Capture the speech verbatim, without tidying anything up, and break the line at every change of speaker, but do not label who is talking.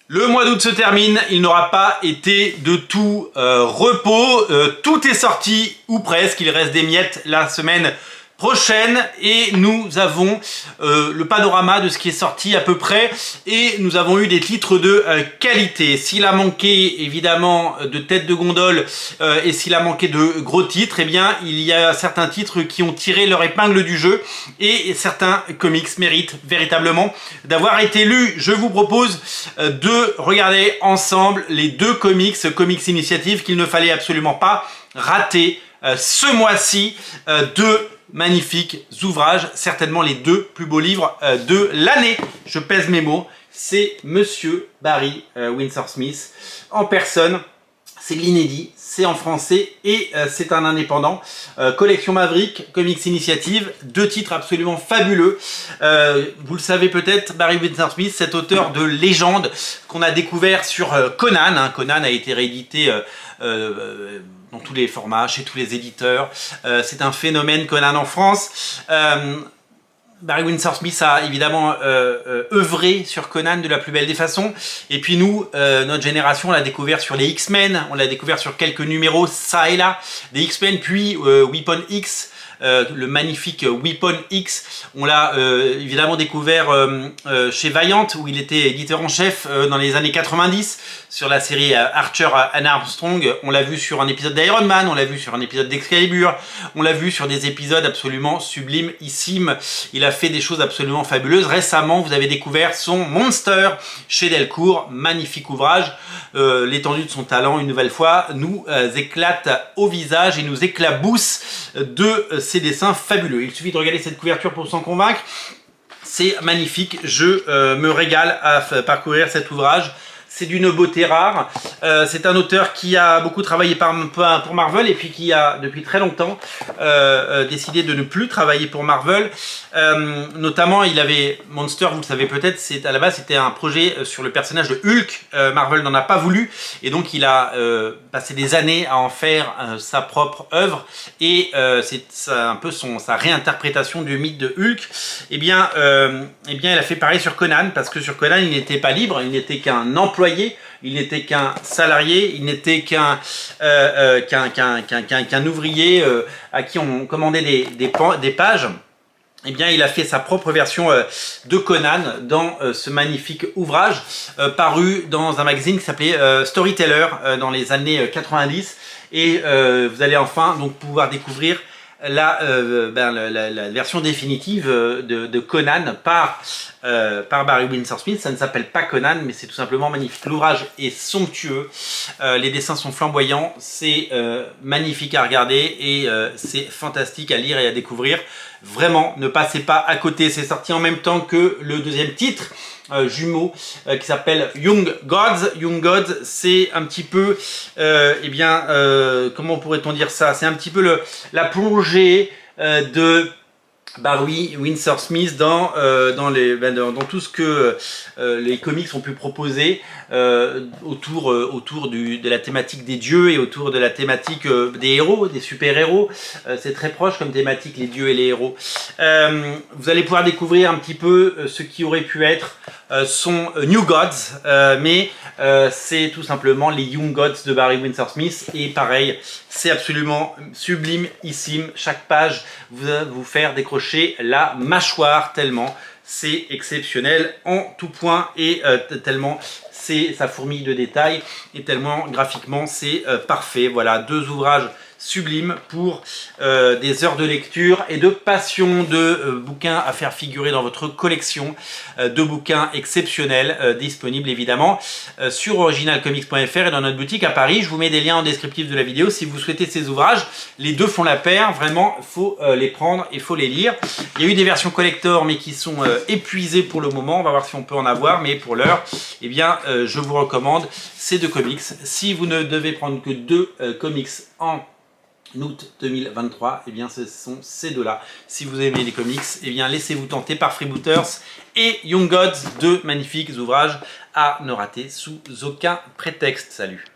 Le mois d'août se termine, il n'aura pas été de tout euh, repos, euh, tout est sorti ou presque, il reste des miettes la semaine prochaine et nous avons euh, le panorama de ce qui est sorti à peu près et nous avons eu des titres de euh, qualité. S'il a manqué évidemment de tête de gondole euh, et s'il a manqué de gros titres, eh bien il y a certains titres qui ont tiré leur épingle du jeu et certains comics méritent véritablement d'avoir été lus. Je vous propose euh, de regarder ensemble les deux comics, Comics Initiative, qu'il ne fallait absolument pas rater euh, ce mois-ci, euh, de magnifiques ouvrages, certainement les deux plus beaux livres euh, de l'année. Je pèse mes mots, c'est Monsieur Barry euh, Windsor Smith en personne. C'est de l'inédit, c'est en français et euh, c'est un indépendant. Euh, Collection Maverick, Comics Initiative, deux titres absolument fabuleux. Euh, vous le savez peut-être, Barry Windsor Smith, cet auteur de légende qu'on a découvert sur euh, Conan. Hein. Conan a été réédité euh, euh, dans tous les formats, chez tous les éditeurs. Euh, c'est un phénomène Conan en France. Euh, Barry Windsor Smith a évidemment euh, euh, œuvré sur Conan de la plus belle des façons. Et puis nous, euh, notre génération, on l'a découvert sur les X-Men, on l'a découvert sur quelques numéros ça et là des X-Men, puis euh, Weapon X, euh, le magnifique Weapon X. On l'a euh, évidemment découvert euh, euh, chez Valiant, où il était éditeur en chef euh, dans les années quatre-vingt-dix, sur la série euh, Archer and Armstrong. On l'a vu sur un épisode d'Iron Man, on l'a vu sur un épisode d'Excalibur, on l'a vu sur des épisodes absolument sublimissimes. Il a fait des choses absolument fabuleuses. Récemment, vous avez découvert son Monster chez Delcourt, magnifique ouvrage. Euh, l'étendue de son talent, une nouvelle fois, nous euh, éclate au visage et nous éclabousse de euh, ses dessins fabuleux. Il suffit de regarder cette couverture pour s'en convaincre. C'est magnifique, je euh, me régale à parcourir cet ouvrage. C'est d'une beauté rare. Euh, c'est un auteur qui a beaucoup travaillé par, pour Marvel et puis qui a depuis très longtemps euh, décidé de ne plus travailler pour Marvel. Euh, notamment, il avait Monster, vous le savez peut-être, c'est à la base c'était un projet sur le personnage de Hulk. Euh, Marvel n'en a pas voulu et donc il a euh, passé des années à en faire euh, sa propre œuvre et euh, c'est un peu son sa réinterprétation du mythe de Hulk. Et bien, euh, eh bien, il a fait pareil sur Conan parce que sur Conan, il n'était pas libre, il n'était qu'un employé. Il n'était qu'un salarié, il n'était qu'un euh, euh, qu'un qu'un qu'un qu'un ouvrier euh, à qui on commandait des, des, des pages. Eh bien, il a fait sa propre version euh, de Conan dans euh, ce magnifique ouvrage euh, paru dans un magazine qui s'appelait euh, Storyteller euh, dans les années quatre-vingt-dix. Et euh, vous allez enfin donc pouvoir découvrir la, euh, ben, la, la, la version définitive de, de Conan par, euh, par Barry Windsor Smith. Ça ne s'appelle pas Conan, mais c'est tout simplement magnifique. L'ouvrage est somptueux, euh, les dessins sont flamboyants, c'est euh, magnifique à regarder et euh, c'est fantastique à lire et à découvrir. Vraiment, ne passez pas à côté. C'est sorti en même temps que le deuxième titre, euh, jumeau, euh, qui s'appelle Young Gods. Young Gods, c'est un petit peu, euh, eh bien, euh, comment pourrait-on dire ça? C'est un petit peu le, la plongée euh, de Barry Windsor Smith dans, euh, dans, les, ben, dans, dans tout ce que euh, les comics ont pu proposer euh, autour, euh, autour du, de la thématique des dieux et autour de la thématique euh, des héros, des super-héros. Euh, c'est très proche comme thématique, les dieux et les héros. Euh, vous allez pouvoir découvrir un petit peu euh, ce qui aurait pu être euh, son euh, New Gods, euh, mais euh, c'est tout simplement les Young Gods de Barry Windsor Smith. Et pareil, c'est absolument sublimissime. Chaque page va vous faire décrocher la mâchoire tellement c'est exceptionnel en tout point et euh, tellement c'est sa fourmille de détails et tellement graphiquement c'est euh, parfait. Voilà, deux ouvrages sublimes pour euh, des heures de lecture et de passion, de euh, bouquins à faire figurer dans votre collection, euh, de bouquins exceptionnels euh, disponibles évidemment euh, sur original comics point F R et dans notre boutique à Paris. Je vous mets des liens en descriptif de la vidéo si vous souhaitez ces ouvrages. Les deux font la paire, vraiment il faut euh, les prendre et il faut les lire. Il y a eu des versions collector mais qui sont euh, épuisées pour le moment, on va voir si on peut en avoir, mais pour l'heure, eh bien euh, je vous recommande ces deux comics. Si vous ne devez prendre que deux euh, comics en août deux mille vingt-trois, et eh bien ce sont ces deux-là. Si vous aimez les comics, et eh bien laissez-vous tenter par Freebooters et Young Gods, deux magnifiques ouvrages à ne rater sous aucun prétexte. Salut!